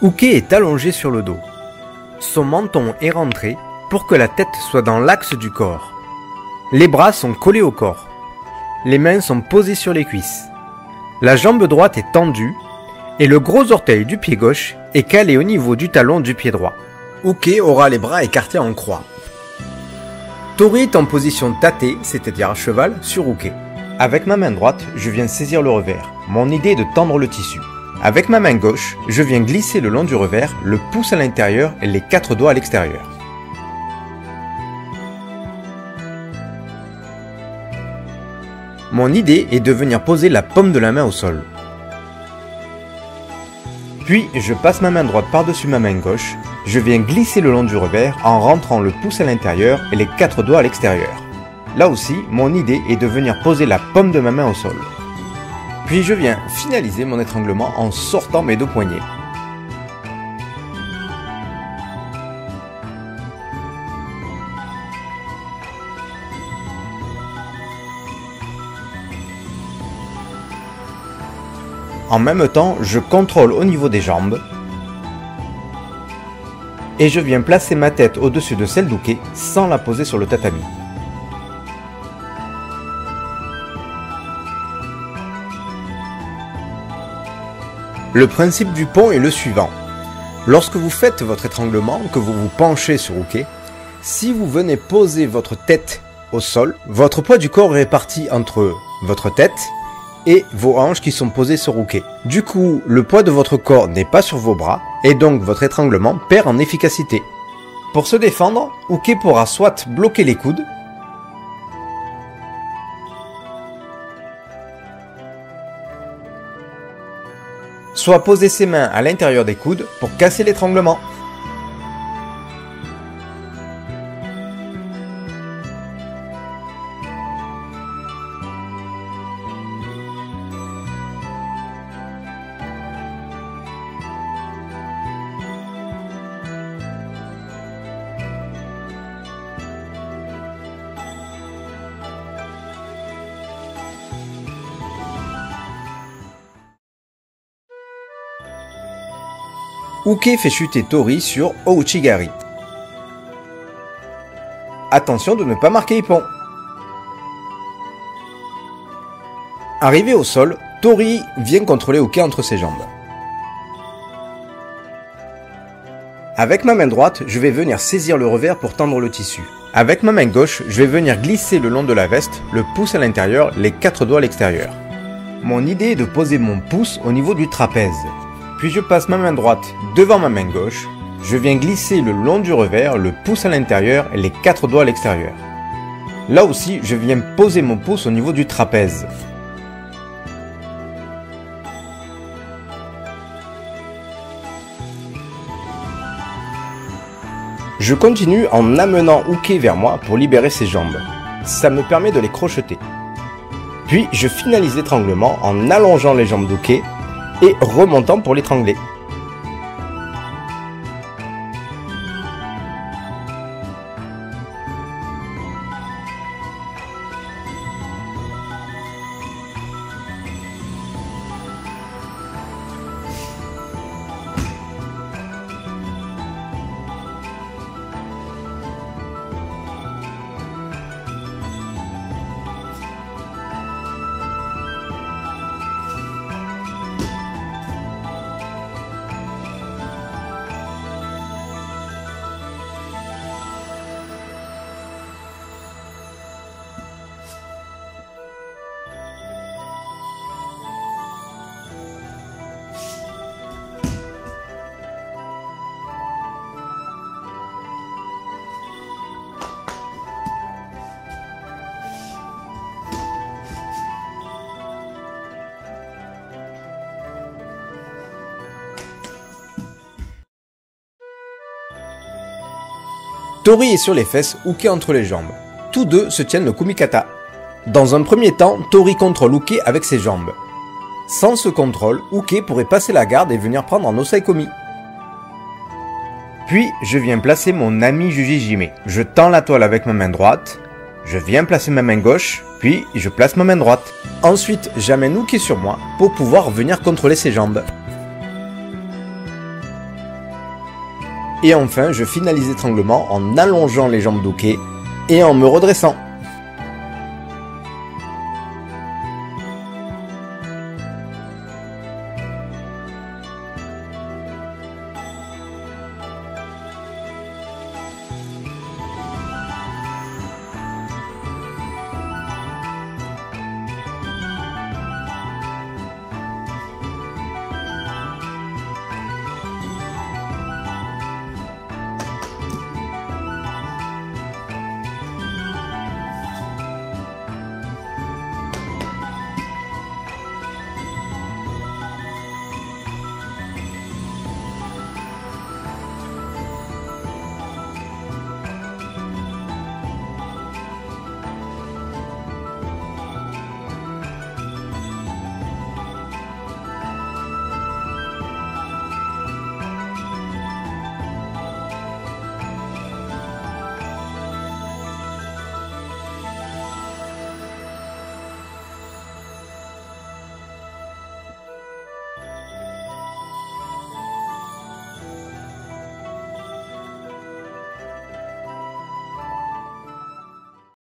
Uke est allongé sur le dos. Son menton est rentré pour que la tête soit dans l'axe du corps. Les bras sont collés au corps. Les mains sont posées sur les cuisses. La jambe droite est tendue et le gros orteil du pied gauche est calé au niveau du talon du pied droit. Uke aura les bras écartés en croix. Tori est en position tate, c'est-à-dire à cheval, sur Uke. Avec ma main droite, je viens saisir le revers. Mon idée est de tendre le tissu. Avec ma main gauche, je viens glisser le long du revers, le pouce à l'intérieur et les 4 doigts à l'extérieur. Mon idée est de venir poser la paume de la main au sol. Puis, je passe ma main droite par-dessus ma main gauche, je viens glisser le long du revers en rentrant le pouce à l'intérieur et les 4 doigts à l'extérieur. Là aussi, mon idée est de venir poser la paume de ma main au sol. Puis je viens finaliser mon étranglement en sortant mes 2 poignets. En même temps, je contrôle au niveau des jambes et je viens placer ma tête au-dessus de celle d'Uke sans la poser sur le tatami. Le principe du pont est le suivant. Lorsque vous faites votre étranglement, que vous vous penchez sur Uke, si vous venez poser votre tête au sol, votre poids du corps est réparti entre votre tête et vos hanches qui sont posées sur Uke. Du coup, le poids de votre corps n'est pas sur vos bras et donc votre étranglement perd en efficacité. Pour se défendre, Uke pourra soit bloquer les coudes, soit poser ses mains à l'intérieur des coudes pour casser l'étranglement. Uke fait chuter Tori sur Ouchigari. Attention de ne pas marquer Ippon. Arrivé au sol, Tori vient contrôler Uke entre ses jambes. Avec ma main droite, je vais venir saisir le revers pour tendre le tissu. Avec ma main gauche, je vais venir glisser le long de la veste, le pouce à l'intérieur, les 4 doigts à l'extérieur. Mon idée est de poser mon pouce au niveau du trapèze. Puis je passe ma main droite devant ma main gauche, je viens glisser le long du revers, le pouce à l'intérieur et les 4 doigts à l'extérieur. Là aussi, je viens poser mon pouce au niveau du trapèze. Je continue en amenant Uke vers moi pour libérer ses jambes. Ça me permet de les crocheter. Puis je finalise l'étranglement en allongeant les jambes d'Uke et remontant pour l'étrangler. Tori est sur les fesses, Uke entre les jambes. Tous deux se tiennent le kumikata. Dans un premier temps, Tori contrôle Uke avec ses jambes. Sans ce contrôle, Uke pourrait passer la garde et venir prendre en osaikomi. Puis, je viens placer mon ami Jujijime. Je tends la toile avec ma main droite, je viens placer ma main gauche, puis je place ma main droite. Ensuite, j'amène Uke sur moi pour pouvoir venir contrôler ses jambes. Et enfin, je finalise l'étranglement en allongeant les jambes d'Oke et en me redressant.